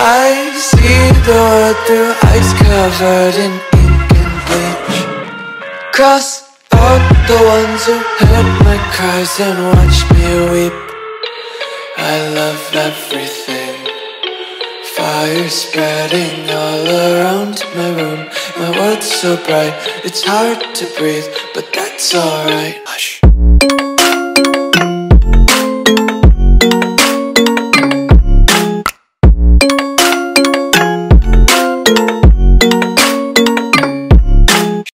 I see the world through ice covered in ink and bleach. Cross out the ones who heard my cries and watched me weep. I love everything. Fire spreading all around my room. My world's so bright, it's hard to breathe, but that's alright. Hush.